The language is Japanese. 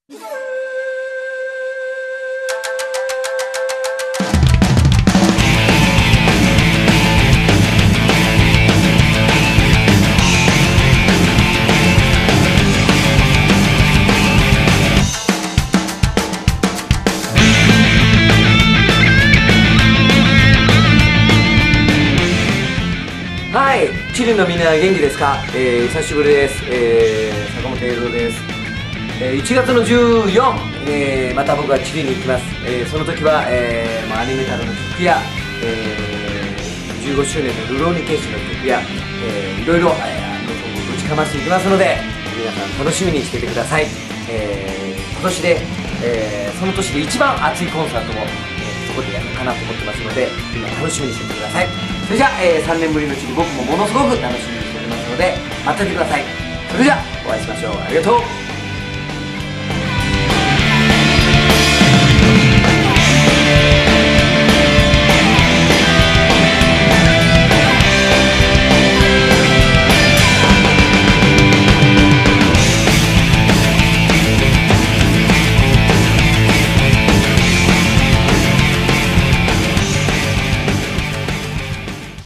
はい、チリのみんな元気ですか？久しぶりです。坂本栄三です。1月の14、また僕はチリに行きます。その時は、アニメタルの曲や、15周年のルローニケンシの曲や、いろいろ、ぶちかましていきますので、皆さん楽しみにしていてください。今年で、その年で一番熱いコンサートも、そこでやるかなと思ってますので、みんな楽しみにしていてください。それじゃあ、3年ぶりのチリ、僕もものすごく楽しみにしておりますので、待っててください。それじゃあお会いしましょう。ありがとう。